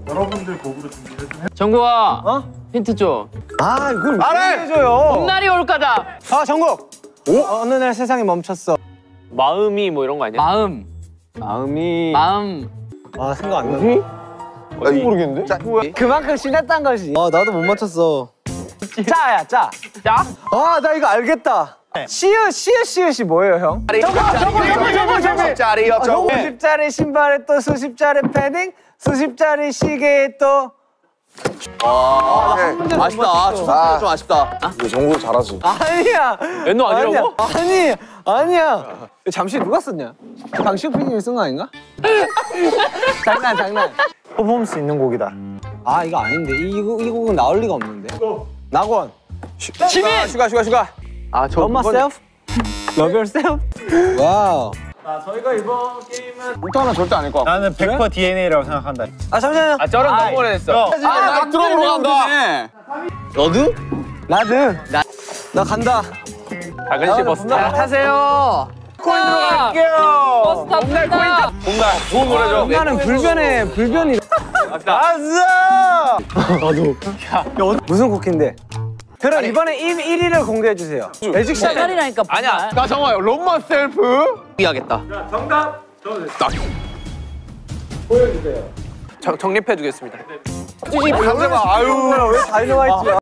여러분들 곡으로 준비를 좀 해. 정국아. 힌트 줘. 아, 이걸 왜 해줘요? 봄날이 올 거다. 아, 정국. 어느 날 세상이 멈췄어. 마음이 뭐 이런 거 아니야? 마음. 마음이. 아, 생각 안 나. 모르겠는데? 그만큼 신났단 거지. 아, 나도 못 맞췄어. 짜야, 짜. 짜? 아, 나 이거 알겠다. 시읒이 뭐예요, 형? 저거. 50짜리 신발에 또 수십 짜리 패딩, 수십 짜리 시계에 또. 아쉽다. 추석 좀 아쉽다. 이거 정국이 잘하지. 아니야. 연노 아니라고? 아니야. 잠시 누가 썼냐? 강시호 PD님이 쓴 거 아닌가? 장난. 퍼포먼스 있는 곡이다. 아, 이거 아닌데. 이 곡은 나올 리가 없는데. 낙원. 시민. 슈가. 아, 저 Love myself? Love yourself? 와우. 자, 저희가 이번 게임은 목도 절대 아닐 것 같고. 나는 100% DNA라고 생각한다. 아, 잠시만요. 아, 저런 너무 오래됐어. 나 들어보러 간다. 너도? 나도. 나 간다. 박은씨 버스 타. 타세요. 코인으로 갈게요. 버스 탑니다. 봄날 좋은 노래죠. 나는 불변이. 아싸! 무슨 곡인데? 그럼 이번에 1위를 공개해 주세요. 매직샷. 봄날이라니까. 아니야. 나 정말 롬마 셀프. 이해하겠다. 자, 정답 적어주세요. 보여주세요. 정립해 주겠습니다. 아유. 왜 다이너마이트야?